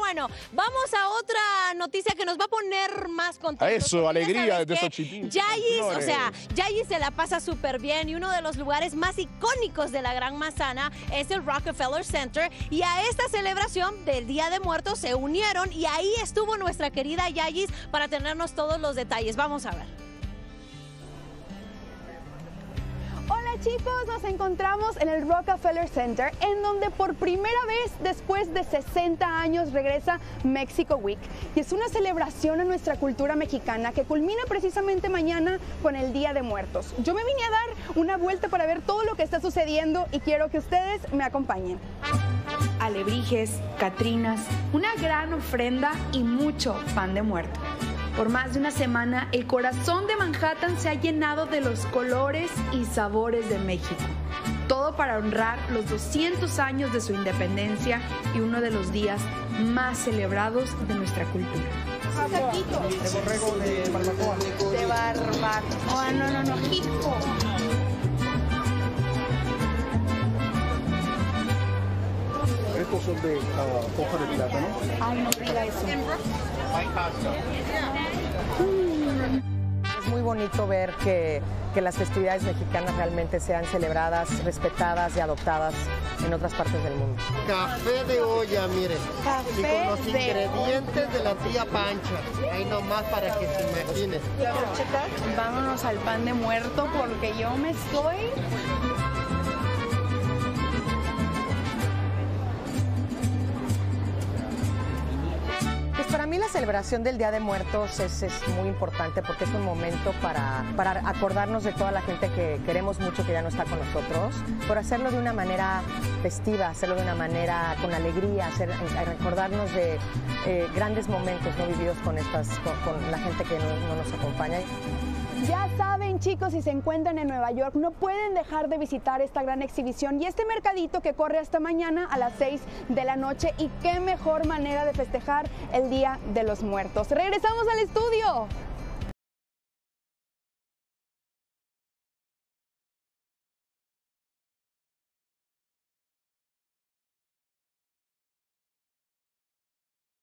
bueno, vamos a otra noticia que nos va a poner más contentos. A eso, alegría de esos chiquitos. Yayis se la pasa súper bien y uno de los lugares más icónicos de la Gran Manzana es el Rockefeller Center, y a esta celebración del Día de Muertos se unieron y ahí estuvo nuestra querida Yayis para tenernos todos los detalles. Vamos a ver. Hola chicos, nos encontramos en el Rockefeller Center, en donde por primera vez después de 60 años regresa Mexico Week, y es una celebración a nuestra cultura mexicana que culmina precisamente mañana con el Día de Muertos. Yo me vine a dar una vuelta para ver todo lo que está sucediendo y quiero que ustedes me acompañen. Alebrijes, catrinas, una gran ofrenda y mucho pan de muerto. Por más de una semana, el corazón de Manhattan se ha llenado de los colores y sabores de México. Todo para honrar los 200 años de su independencia y uno de los días más celebrados de nuestra cultura. De borrego de barbacoa. De barbacoa. No. Hijo. Estos son de hoja de plátano. Ay, no diga eso. Es muy bonito ver que las festividades mexicanas realmente sean celebradas, respetadas y adoptadas en otras partes del mundo. Café de olla, mire. Café y con los de ingredientes de la tía Pancha. Ahí nomás para que se imaginen. Vámonos al pan de muerto porque yo me estoy... Para mí la celebración del Día de Muertos es muy importante porque es un momento para acordarnos de toda la gente que queremos mucho, que ya no está con nosotros, por hacerlo de una manera festiva, hacerlo de una manera con alegría, recordarnos de grandes momentos no vividos con la gente que no nos acompaña. Ya saben chicos, si se encuentran en Nueva York no pueden dejar de visitar esta gran exhibición y este mercadito que corre hasta mañana a las 6 de la noche, y qué mejor manera de festejar el Día de los Muertos. Regresamos al estudio.